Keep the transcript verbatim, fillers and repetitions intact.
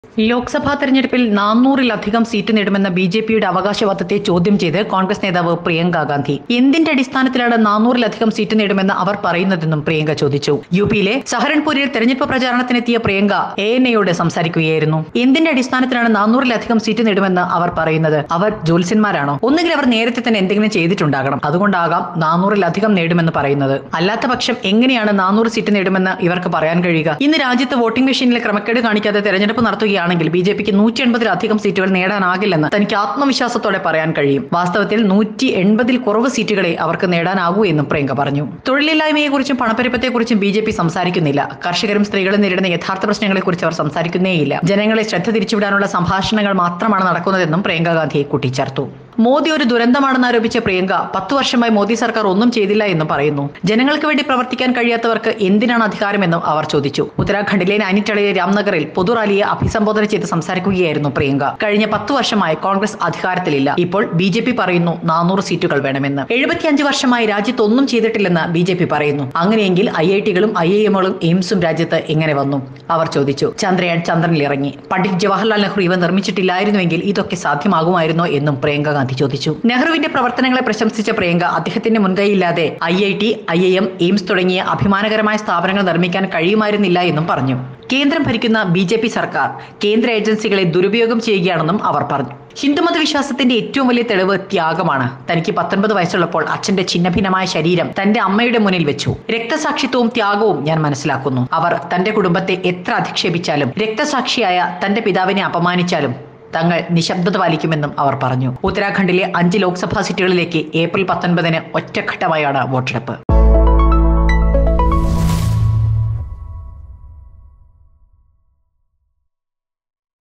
ലോക്സഭാ തെരഞ്ഞെടുപ്പിൽ നാനൂറിലധികം സീറ്റ് നേടുമെന്ന ബി ജെ പിയുടെ അവകാശവാദത്തെ ചോദ്യം ചെയ്ത് കോൺഗ്രസ് നേതാവ് പ്രിയങ്ക ഗാന്ധി എന്തിന്റെ അടിസ്ഥാനത്തിലാണ് നാനൂറിലധികം സീറ്റ് നേടുമെന്ന് അവർ പറയുന്നതെന്നും പ്രിയങ്ക ചോദിച്ചു. യു പിയിലെ സഹരൻപൂരിൽ തെരഞ്ഞെടുപ്പ് പ്രചാരണത്തിനെത്തിയ പ്രിയങ്ക എ എൻ എയോട് സംസാരിക്കുകയായിരുന്നു. എന്തിന്റെ അടിസ്ഥാനത്തിലാണ് നാനൂറിലധികം സീറ്റ് നേടുമെന്ന് അവർ പറയുന്നത്? അവർ ജ്യോത്സ്യന്മാരാണോ? ഒന്നുകിൽ അവർ നേരത്തെ തന്നെ എന്തെങ്കിലും ചെയ്തിട്ടുണ്ടാകണം, അതുകൊണ്ടാകാം നാനൂറിലധികം നേടുമെന്ന് പറയുന്നത്. അല്ലാത്ത പക്ഷം എങ്ങനെയാണ് നാനൂറ് സീറ്റ് നേടുമെന്ന് ഇവർക്ക് പറയാൻ കഴിയുക? ഇന്ന് രാജ്യത്ത് വോട്ടിംഗ് മെഷീനിലെ ക്രമക്കേട് കാണിക്കാതെ തെരഞ്ഞെടുപ്പ് നടത്തുകയാണ് ണെങ്കിൽ ബി ജെ പിക്ക് നൂറ്റി എൺപതിലധികം സീറ്റുകൾ നേടാനാകില്ലെന്ന് തനിക്ക് ആത്മവിശ്വാസത്തോടെ പറയാൻ കഴിയും. വാസ്തവത്തിൽ നൂറ്റി എൺപതിൽ കുറവ് സീറ്റുകളെ അവർക്ക് നേടാനാകൂ എന്നും പ്രിയങ്ക പറഞ്ഞു. തൊഴിലില്ലായ്മയെക്കുറിച്ചും പണപ്പെരുപ്പത്തെക്കുറിച്ചും ബി ജെ പി സംസാരിക്കുന്നില്ല. കർഷകരും സ്ത്രീകളും നേരിടുന്ന യഥാർത്ഥ പ്രശ്നങ്ങളെക്കുറിച്ച് അവർ സംസാരിക്കുന്നേയില്ല. ജനങ്ങളെ ശ്രദ്ധ തിരിച്ചുവിടാനുള്ള സംഭാഷണങ്ങൾ മാത്രമാണ് നടക്കുന്നതെന്നും പ്രിയങ്ക ഗാന്ധി കൂട്ടിച്ചേർത്തു. മോദി ഒരു ദുരന്തമാണെന്ന് ആരോപിച്ച പ്രിയങ്ക പത്തു വർഷമായി മോദി സർക്കാർ ഒന്നും ചെയ്തില്ല എന്നും പറയുന്നു. ജനങ്ങൾക്ക് വേണ്ടി പ്രവർത്തിക്കാൻ കഴിയാത്തവർക്ക് എന്തിനാണ് അധികാരമെന്നും അവർ ചോദിച്ചു. ഉത്തരാഖണ്ഡിലെ നൈനിറ്റാളിലെ രാംനഗറിൽ പൊതുറാലിയെ അഭിസംബോധന ചെയ്ത് സംസാരിക്കുകയായിരുന്നു പ്രിയങ്ക. കഴിഞ്ഞ പത്തു വർഷമായി കോൺഗ്രസ് അധികാരത്തിലില്ല. ഇപ്പോൾ ബി ജെ പി പറയുന്നു നാനൂറ് സീറ്റുകൾ വേണമെന്ന്. എഴുപത്തിയഞ്ച് വർഷമായി രാജ്യത്ത് ഒന്നും ചെയ്തിട്ടില്ലെന്ന് ബി ജെ പി പറയുന്നു. അങ്ങനെയെങ്കിൽ ഐ ഐ ടികളും ഐ ഐ എമ്മുകളും എയിംസും രാജ്യത്ത് എങ്ങനെ വന്നു? അവർ ചോദിച്ചു. ചന്ദ്രയാൻ ചന്ദ്രനിലിറങ്ങി. പണ്ഡിറ്റ് ജവഹർലാൽ നെഹ്റു ഇവ നിർമ്മിച്ചിട്ടില്ലായിരുന്നുവെങ്കിൽ ഇതൊക്കെ സാധ്യമാകുമായിരുന്നോ എന്നും പ്രിയങ്ക ഗാന്ധി ചോദിച്ചു. നെഹ്റുവിന്റെ പ്രവർത്തനങ്ങളെ പ്രശംസിച്ച പ്രിയങ്ക അദ്ദേഹത്തിന്റെ മുൻകൈയില്ലാതെ I I T I I M AIIMS തുടങ്ങിയ അഭിമാനകരമായ സ്ഥാപനങ്ങൾ നിർമ്മിക്കാൻ കഴിയുമായിരുന്നില്ല എന്നും പറഞ്ഞു. കേന്ദ്രം ഭരിക്കുന്ന ബി ജെ പി സർക്കാർ കേന്ദ്ര ഏജൻസികളെ ദുരുപയോഗം ചെയ്യുകയാണെന്നും അവർ പറഞ്ഞു. ഹിന്ദുമത വിശ്വാസത്തിന്റെ ഏറ്റവും വലിയ തെളിവ് ത്യാഗമാണ്. തനിക്ക് പത്തൊൻപത് വയസ്സുള്ളപ്പോൾ അച്ഛന്റെ ഛിന്നഭിന്നമായ ശരീരം തന്റെ അമ്മയുടെ മുന്നിൽ വെച്ചു. രക്തസാക്ഷിത്വവും ത്യാഗവും ഞാൻ മനസ്സിലാക്കുന്നു. അവർ തന്റെ കുടുംബത്തെ എത്ര അധിക്ഷേപിച്ചാലും രക്തസാക്ഷിയായ തന്റെ പിതാവിനെ അപമാനിച്ചാലും തങ്ങൾ നിശബ്ദത പാലിക്കുമെന്നും അവർ പറഞ്ഞു. ഉത്തരാഖണ്ഡിലെ അഞ്ച് ലോക്സഭാ സീറ്റുകളിലേക്ക് ഏപ്രിൽ പത്തൊൻപതിന് ഒറ്റഘട്ടമായാണ് വോട്ടെടുപ്പ്.